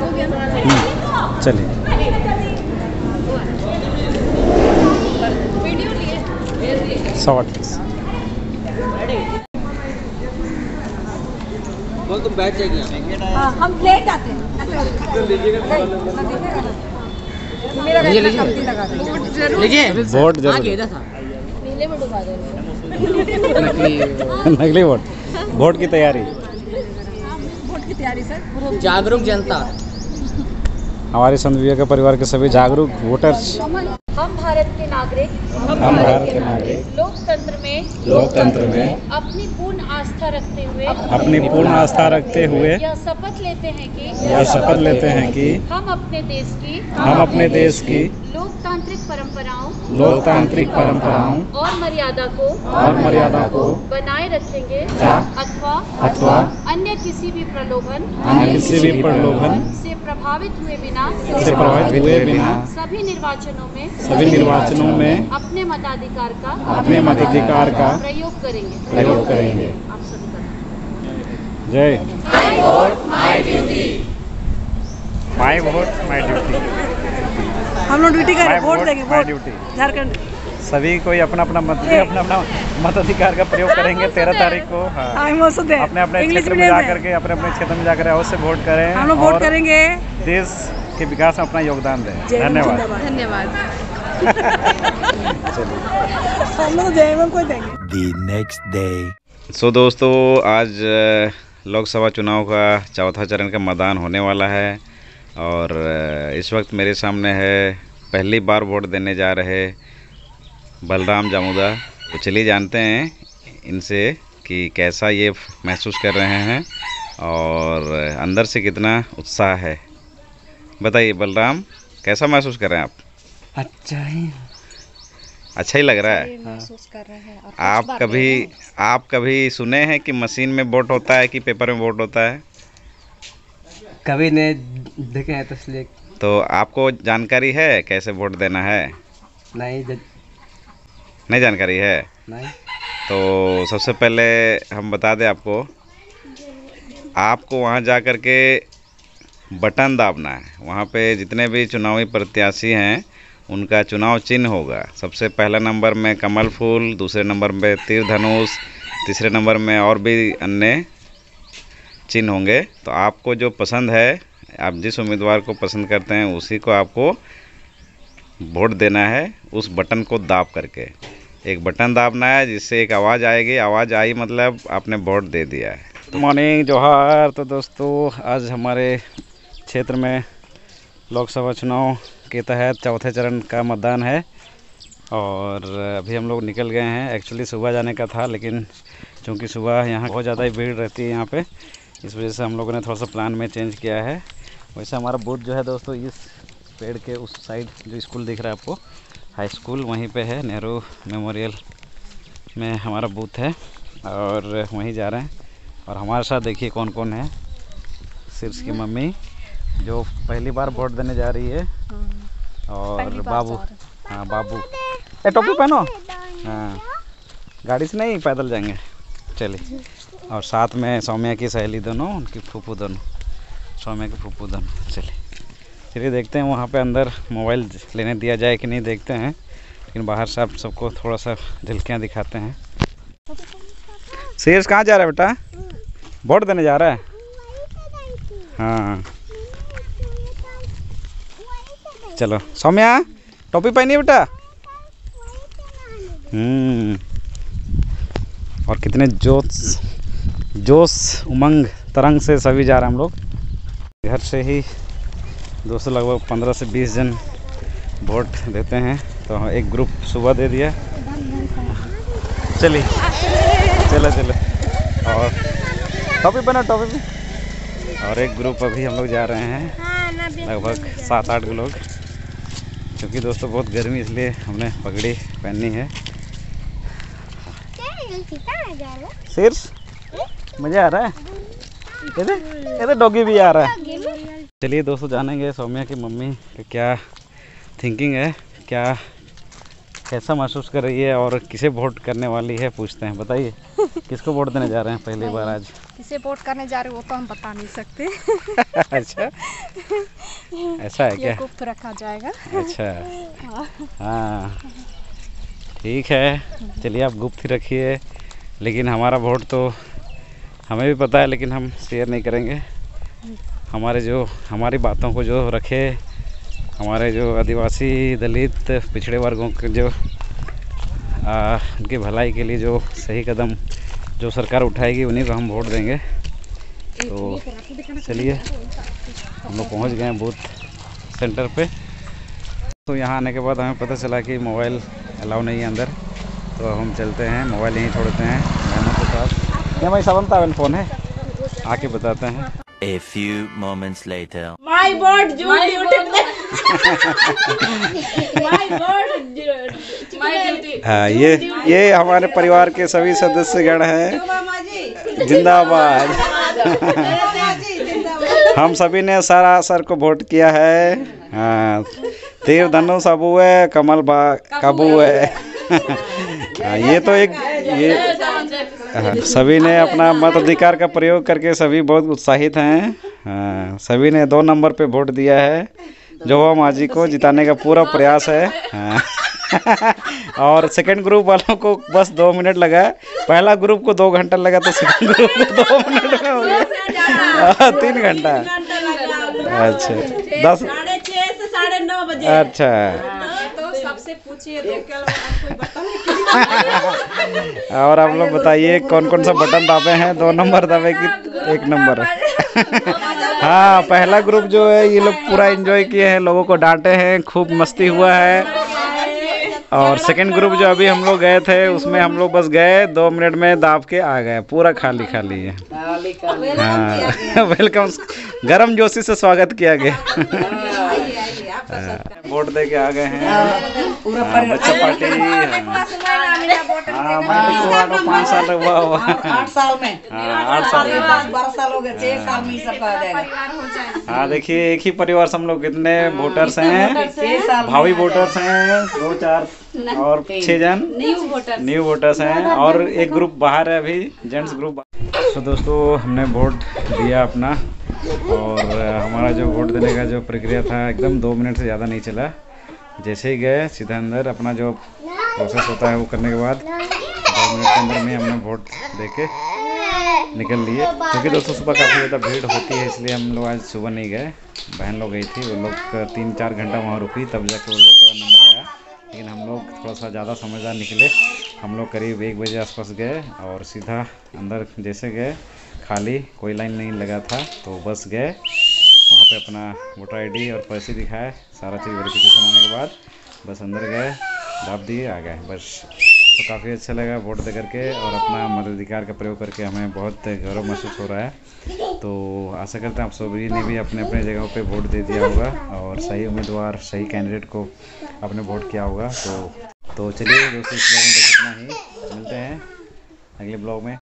चलिए। बोल तुम बैठ जाएगी। हम लेट आते हैं। वोट जरूर नकली वोट। वोट की तैयारी सर। जागरूक जनता। हमारे संत विवेक परिवार के सभी जागरूक वोटर्स। हम भारत के नागरिक लोकतंत्र में अपनी पूर्ण आस्था रखते हुए यह शपथ लेते हैं कि हम अपने देश की लोकतांत्रिक परंपराओं और मर्यादा को बनाए रखेंगे अथवा अन्य किसी भी प्रलोभन से प्रभावित हुए बिना सभी निर्वाचनों में अपने मताधिकार का प्रयोग करेंगे। आप सभी का जय। My vote my duty. हम लोग ड्यूटी करें, वोट देंगे। My duty. झारखंड सभी कोई अपना अपना मताधिकार का प्रयोग करेंगे 13 तारीख को। अपने अपने क्षेत्र में जाकर के अवश्य वोट करें। हम लोग वोट करेंगे। देश के विकास में अपना योगदान दें। धन्यवाद। सो दोस्तों, आज लोकसभा चुनाव का चौथा चरण का मतदान होने वाला है और इस वक्त मेरे सामने है पहली बार वोट देने जा रहे बलराम जामुदा। तो चलिए जानते हैं इनसे कि कैसा ये महसूस कर रहे हैं और अंदर से कितना उत्साह है। बताइए बलराम, कैसा महसूस कर रहे हैं आप? अच्छा ही लग रहा है। महसूस कर रहे हैं। आप कभी सुने हैं कि मशीन में वोट होता है कि पेपर में वोट होता है? कभी नहीं देखे हैं तो इसलिए। तो आपको जानकारी है कैसे वोट देना है? नहीं जानकारी है। नहीं। तो सबसे पहले हम बता दें आपको वहाँ जा कर के बटन दाबना है। वहाँ पे जितने भी चुनावी प्रत्याशी हैं उनका चुनाव चिन्ह होगा। सबसे पहला नंबर में कमल फूल, दूसरे नंबर में तीर धनुष, तीसरे नंबर में और भी अन्य चिन्ह होंगे। तो आपको जो पसंद है, आप जिस उम्मीदवार को पसंद करते हैं उसी को आपको वोट देना है। उस बटन को दाब करके एक बटन दाबना है जिससे एक आवाज़ आएगी। आवाज़ आई मतलब आपने वोट दे दिया है। गुड मॉर्निंग, जोहार। तो दोस्तों, आज हमारे क्षेत्र में लोकसभा चुनाव के तहत चौथे चरण का मतदान है और अभी हम लोग निकल गए हैं। एक्चुअली सुबह जाने का था, लेकिन चूँकि सुबह यहाँ बहुत ज़्यादा ही भीड़ रहती है यहाँ पे, इस वजह से हम लोगों ने थोड़ा सा प्लान में चेंज किया है। वैसे हमारा बूथ जो है दोस्तों, इस पेड़ के उस साइड जो स्कूल दिख रहा है आपको, हाई स्कूल, वहीं पे है। नेहरू मेमोरियल में हमारा बूथ है और वहीं जा रहे हैं। और हमारे साथ देखिए कौन कौन है। शीर्ष की मम्मी जो पहली बार वोट देने जा रही है और बाबू। हाँ बाबू, टोपी पहनो। हाँ, गाड़ी से नहीं, पैदल जाएंगे। चलिए। और साथ में सौम्या की सहेली दोनों, उनकी फूफू दोनों, सौम्या की फूफू दोनों। चलिए देखते हैं वहाँ पे अंदर मोबाइल लेने दिया जाए कि नहीं, देखते हैं। लेकिन बाहर से आप सबको थोड़ा सा झलकियाँ दिखाते हैं। शीर्ष कहाँ जा रहा है बेटा? वोट देने जा रहा है। हाँ चलो। सौम्या, टोपी पहनी बेटा। और कितने जोश उमंग तरंग से सभी जा रहे हैं हम लोग। घर से ही दोस्तों लगभग 15 से 20 जन वोट देते हैं। तो एक ग्रुप सुबह दे दिया। चलिए चलो। और टोपी पहना, टोपी भी। और एक ग्रुप अभी हम लोग जा रहे हैं, लगभग 7-8 लोग। क्योंकि दोस्तों बहुत गर्मी, इसलिए हमने पगड़ी पहननी है। शीर्ष, मज़ा आ रहा है? ये डॉगी भी आ रहा है। चलिए दोस्तों, जानेंगे सौम्या की मम्मी का क्या थिंकिंग है, क्या कैसा महसूस कर रही है और किसे वोट करने वाली है पूछते हैं। बताइए किसको वोट देने जा रहे हैं पहली बार आज? किसे वोट करने जा रहे हो वो तो हम बता नहीं सकते। अच्छा, ऐसा है क्या? गुप्त रखा जाएगा। अच्छा, हाँ ठीक है, चलिए आप गुप्त ही रखिए। लेकिन हमारा वोट तो हमें भी पता है, लेकिन हम शेयर नहीं करेंगे। हमारी बातों को जो रखे, हमारे जो आदिवासी दलित पिछड़े वर्गों के जो उनकी भलाई के लिए जो सही कदम जो सरकार उठाएगी उन्हीं को हम वोट देंगे। तो चलिए हम लोग पहुंच गए हैं बूथ सेंटर पे। तो यहाँ आने के बाद हमें पता चला कि मोबाइल अलाउ नहीं है अंदर, तो हम चलते हैं, मोबाइल यहीं छोड़ते हैं बहनों के साथ। क्या भाई सावन फ़ोन है, आके बताते हैं। A few moments later. My vote YouTube My vote हाँ, ये हमारे परिवार के सभी सदस्यगण हैं। जिंदाबाद। हम सभी ने सर को वोट किया है। हाँ, तीर धनुष अबू है, कमल काबू है। हाँ, ये तो सभी ने अपना मताधिकार का प्रयोग करके सभी बहुत उत्साहित हैं। हाँ, सभी ने 2 नंबर पे वोट दिया है। जोवा माझी को जिताने का पूरा प्रयास है। हाँ। और सेकंड ग्रुप वालों को बस 2 मिनट लगा। पहला ग्रुप को 2 घंटा लगा, तो सेकंड ग्रुप को 2 मिनट में हो गया। 3 घंटा। अच्छा, 10 6:30 से 9:30 बजे। अच्छा, तो सबसे पूछिए और आप लोग बताइए कौन कौन सा बटन दाबे हैं? 2 नंबर दाबे कि 1 नंबर? हाँ, पहला ग्रुप जो है ये लोग पूरा एंजॉय किए हैं, लोगों को डांटे हैं, खूब मस्ती हुआ है। और सेकंड ग्रुप जो अभी हम लोग गए थे उसमें हम लोग बस गए 2 मिनट में दाब के आ गए, पूरा खाली है। हाँ, वेलकम, गर्म जोशी से स्वागत किया गया। वोट दे के आ गए हैं पूरा बच्चा पार्टी। हाँ, मैं 5 साल हुआ 8 साल में। हाँ, 8 साल 12 साल हो गए, 6 साल में सब आ जाएगा। हाँ, देखिए एक ही परिवार से हम लोग कितने वोटर्स हैं, भावी वोटर्स हैं 2, 4 और 6 जन न्यू वोटर्स हैं, और एक ग्रुप बाहर है अभी, जेंट्स ग्रुप। तो दोस्तों हमने वोट दिया अपना, और हमारा जो वोट देने का जो प्रक्रिया था एकदम 2 मिनट से ज़्यादा नहीं चला। जैसे ही गए सीधा अंदर अपना जो प्रोसेस होता है वो करने के बाद 2 मिनट के अंदर में हमने वोट दे के निकल लिए। क्योंकि दोस्तों सुबह काफ़ी ज़्यादा भीड़ होती है, इसलिए हम लोग आज सुबह नहीं गए। बहन लोग गई थी, वो लोग 3-4 घंटा वहाँ रुकी, तब जाके वो लोग का नंबर आया। लेकिन हम लोग थोड़ा सा ज़्यादा समझदार निकले। हम लोग करीब 1 बजे आसपास गए और सीधा अंदर जैसे गए, खाली, कोई लाइन नहीं लगा था, तो बस गए वहाँ पे अपना वोटर आईडी और पर्ची दिखाए, सारा चीज़ वेरिफिकेशन होने के बाद बस अंदर गए, दाब दिए, आ गए बस। तो काफ़ी अच्छा लगा वोट दे करके, और अपना मताधिकार का प्रयोग करके हमें बहुत गौरव महसूस हो रहा है। तो आशा करते हैं आप सभी ने भी अपने अपने जगहों पे वोट दे दिया होगा, और सही उम्मीदवार, सही कैंडिडेट को आपने वोट किया होगा। तो चलिए दोस्तों, इस ब्लॉग में इतना ही, मिलते हैं अगले ब्लॉग में।